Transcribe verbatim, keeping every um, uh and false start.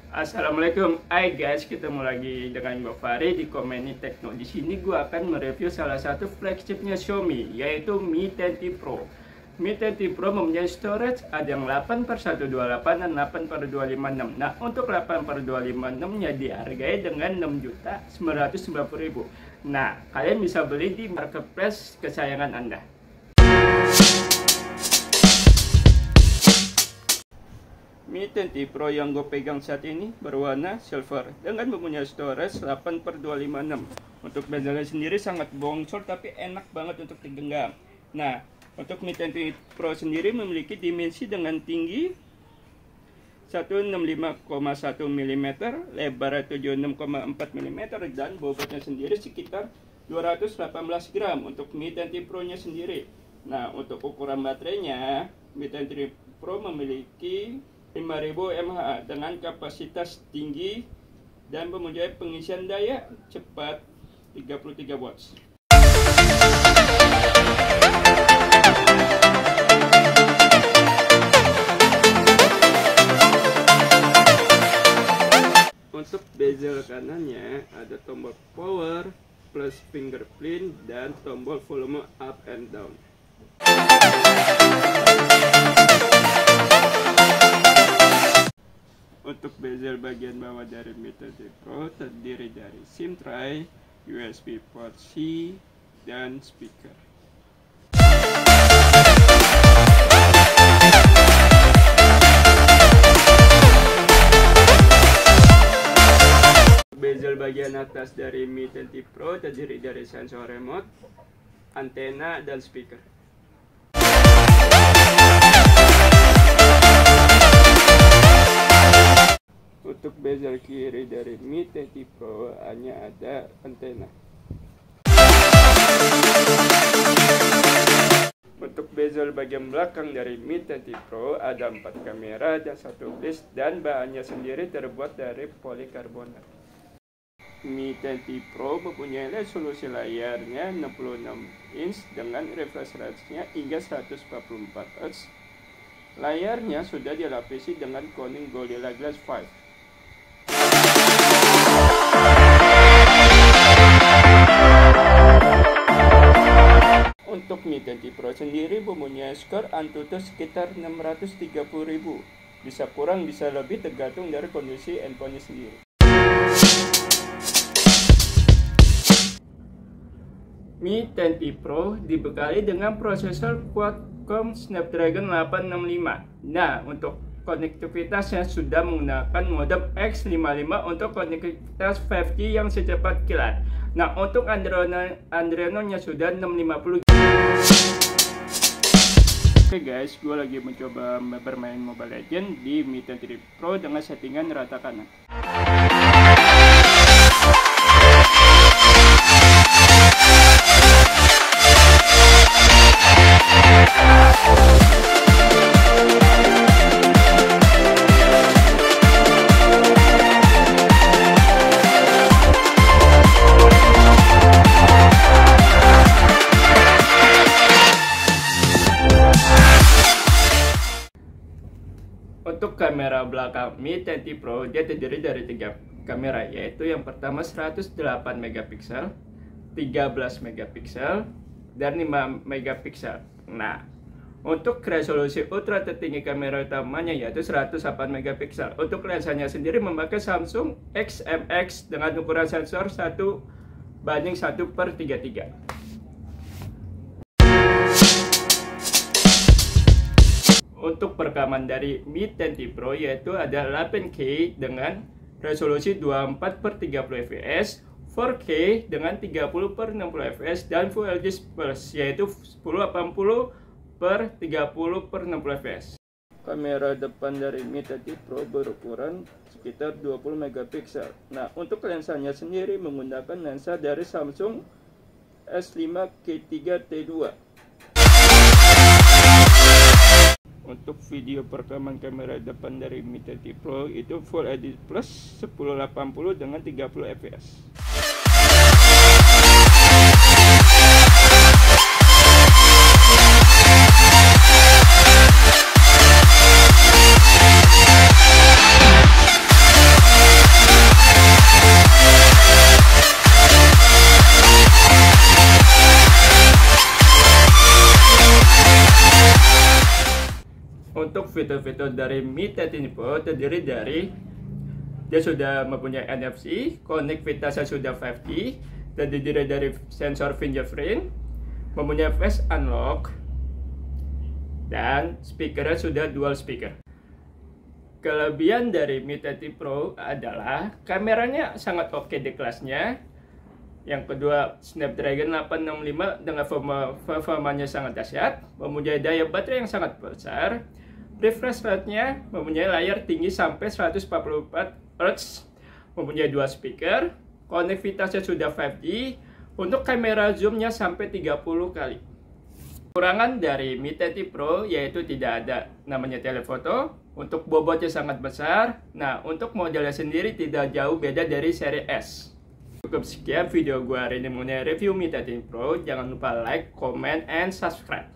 Assalamualaikum, hai guys, ketemu lagi dengan gue Fahri di Komeni Tekno. Di sini gue akan mereview salah satu flagshipnya Xiaomi, yaitu Mi sepuluh T Pro. Mi sepuluh Pro mempunyai storage ada yang delapan per seratus dua puluh delapan dan delapan per dua ratus lima puluh enam. Nah, untuk delapan per dua ratus lima puluh enam nya dihargai dengan enam juta sembilan ratus sembilan puluh ribu. Nah, kalian bisa beli di marketplace kesayangan Anda. Mi sepuluh Pro yang gue pegang saat ini berwarna silver dengan mempunyai storage delapan per dua ratus lima puluh enam. Untuk bezelnya sendiri sangat bongsor tapi enak banget untuk digenggam. Nah, untuk Mi sepuluh Pro sendiri memiliki dimensi dengan tinggi seratus enam puluh lima koma satu milimeter, lebar tujuh puluh enam koma empat milimeter, dan bobotnya sendiri sekitar dua ratus delapan belas gram untuk Mi sepuluh Pro nya sendiri. Nah, untuk ukuran baterainya, Mi sepuluh Pro memiliki lima ribu mAh dengan kapasitas tinggi dan mempunyai pengisian daya cepat tiga puluh tiga watt. Untuk bezel kanannya ada tombol power plus fingerprint dan tombol volume up and down. Untuk bezel bagian bawah dari Mi sepuluh Pro terdiri dari SIM tray, U S B port C, dan speaker. Bezel bagian atas dari Mi sepuluh Pro terdiri dari sensor remote, antena, dan speaker. Untuk bezel kiri dari Mi sepuluh Pro hanya ada antena. Untuk bezel bagian belakang dari Mi sepuluh Pro ada empat kamera dan satu flash, dan bahannya sendiri terbuat dari polikarbonat. Mi sepuluh Pro mempunyai resolusi layarnya enam puluh enam inch dengan refresh rate-nya hingga seratus empat puluh empat hertz. Layarnya sudah dilapisi dengan Corning Gorilla Glass lima. Untuk Mi sepuluh Pro sendiri mempunyai skor Antutu sekitar enam ratus tiga puluh ribu. Bisa kurang, bisa lebih tergantung dari kondisi handphone sendiri. Mi sepuluh Pro dibekali dengan prosesor Qualcomm Snapdragon delapan enam lima. Nah, untuk konektivitasnya sudah menggunakan modem X lima puluh lima untuk konektivitas lima G yang secepat kilat. Nah, untuk Adreno-nya sudah enam lima puluh. Oke guys, gue lagi mencoba bermain Mobile Legends di Mi sepuluh Pro dengan settingan rata kanan. Untuk kamera belakang Mi sepuluh Pro dia terdiri dari tiga kamera, yaitu yang pertama seratus delapan megapiksel, tiga belas megapiksel, dan lima megapiksel. Nah, untuk resolusi ultra tertinggi kamera utamanya yaitu seratus delapan megapiksel. Untuk lensanya sendiri memakai Samsung X M X dengan ukuran sensor satu banding satu per tiga puluh tiga. Untuk perekaman dari Mi sepuluh Pro yaitu ada delapan K dengan resolusi dua puluh empat per tiga puluh fps, empat K dengan tiga puluh per enam puluh fps, dan Full H D Plus yaitu sepuluh delapan puluh per tiga puluh per enam puluh fps. Kamera depan dari Mi sepuluh Pro berukuran sekitar dua puluh megapiksel. Nah, untuk lensanya sendiri menggunakan lensa dari Samsung S lima K tiga T dua. Untuk video perekaman kamera depan dari Mi sepuluh Pro itu Full H D Plus sepuluh delapan puluh dengan tiga puluh fps. untuk fitur-fitur dari Mi tiga belas Pro terdiri dari dia sudah mempunyai N F C, konektivitasnya sudah lima G, terdiri dari sensor fingerprint, mempunyai face unlock, dan speakernya sudah dual speaker. Kelebihan dari Mi tiga belas Pro adalah kameranya sangat oke di kelasnya. Yang kedua, Snapdragon delapan enam lima dengan performanya sangat dahsyat, mempunyai daya baterai yang sangat besar, refresh rate-nya mempunyai layar tinggi sampai seratus empat puluh empat hertz, mempunyai dua speaker, konektivitasnya sudah lima G, untuk kamera zoom-nya sampai tiga puluh kali. Kekurangan dari Mi tiga belas Pro yaitu tidak ada namanya telefoto, untuk bobotnya sangat besar. Nah, untuk modelnya sendiri tidak jauh beda dari seri S. Cukup sekian video gue hari ini mengenai review Mi tiga belas Pro. Jangan lupa like, comment, and subscribe.